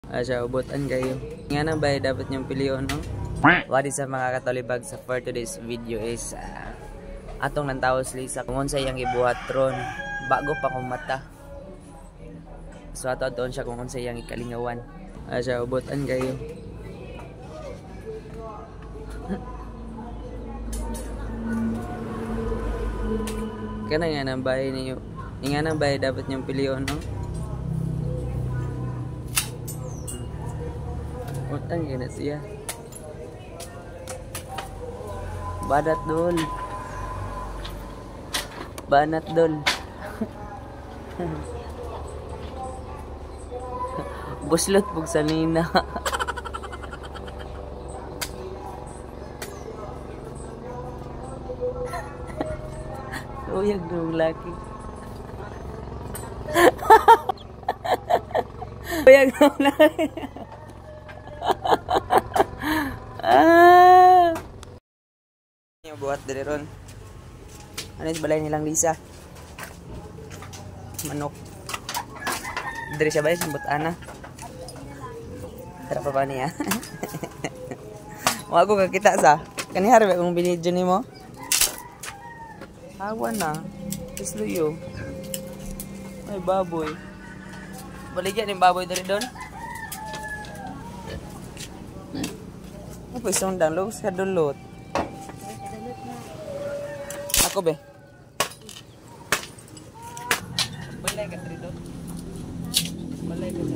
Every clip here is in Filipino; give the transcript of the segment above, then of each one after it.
Siya, ubutan kayo. Nga na ba, dapat niyong piliyon, no? What is sa mga katolibag sa for today's video is atong nantawas Lisa kung unsa iyang ibuhat ron bago pa kong mata. So ato doon siya kung unsa iyang ikalingawan. Siya, ubutan kayo. Kana nga nang bahay niyo. Nga nang bahay dapat niyong piliyon, no? Utang gina siya. Badat dol. Banat dol. Buslot pug sanina. Uyag dong laki. Uyag dong laki. Buhat dari ron. Ano yung balay nilang Lisa? Manok. Dari siya ba yung ana? Tara pa ba niya? Wag ko kakita sa. Kanihar ba kung binidyo ni mo? Awa na. Isluyo. Ay baboy. Baligyan yung baboy dari doon. Ano po isang danlog sa dulot? Ako be. Balay ka dito. Balay ka.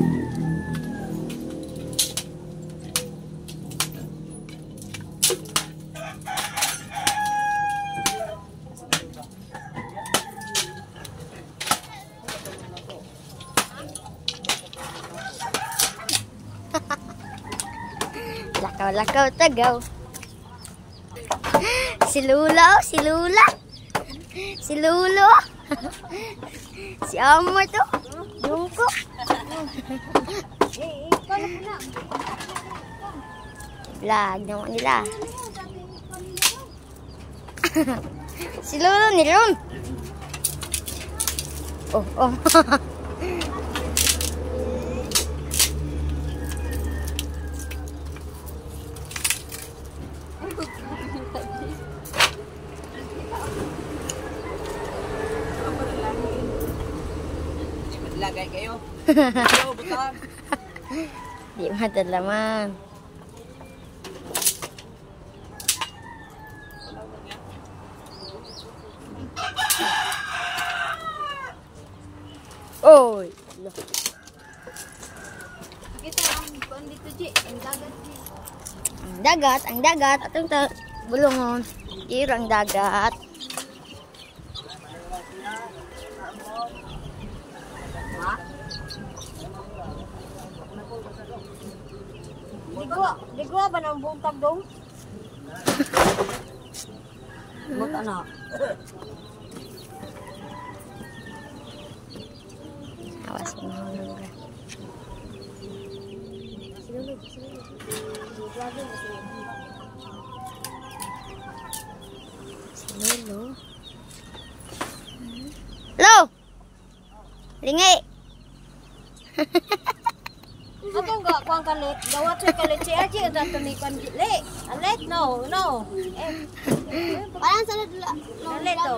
Lakaw tagaw. Si Lula, si Lula. Si Lulo. Si Amor to. Jungko. Vlog naman nila. Si Lulo ni Ron. Oh. Lagay kayo. Yo, butang. Di madalaman. Oy. Kita ang kuan dito Ji, ang dagat Ji. Ang dagat atong bulungon. Irang dagat. Digwa ba nang buntag dong? Mut ana. Awas mo na. Lolo. Lo. Lingay. Ato nga kuan kalit, gawat sa kalit si Aji ada tunikan le. Alet no. Parang sa dula. Alet to.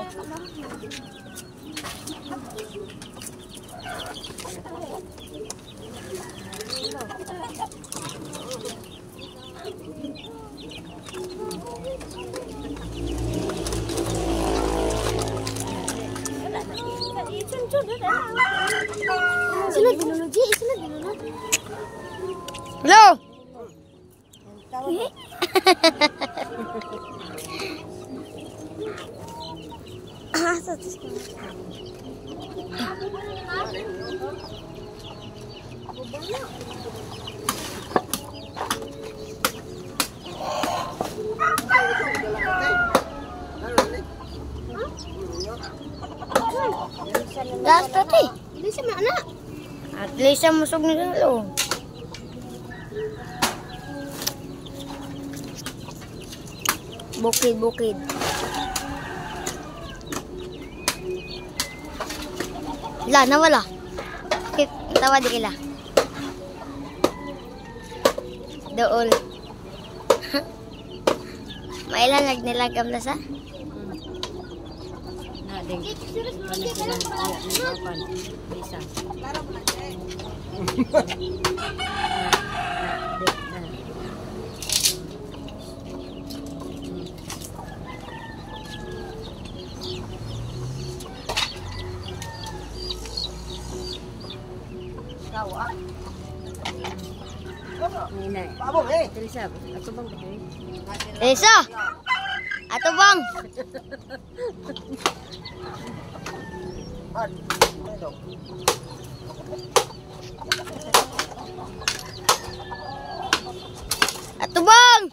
Sunod dulu Ji, sunod dulu. Lo. Gas tadi. Ini sama anak. At least masuk ni dulu. Bukid. La, nawala. Tawa di kila. dool. Mailan nagnilagam na sa? Na ding. Kana sila ni papan. Bisa. Ini. Apa eh? Terisa, aku bang begini. Desa! Ato bang! Ato bang!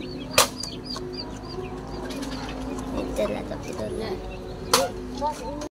Ito na to.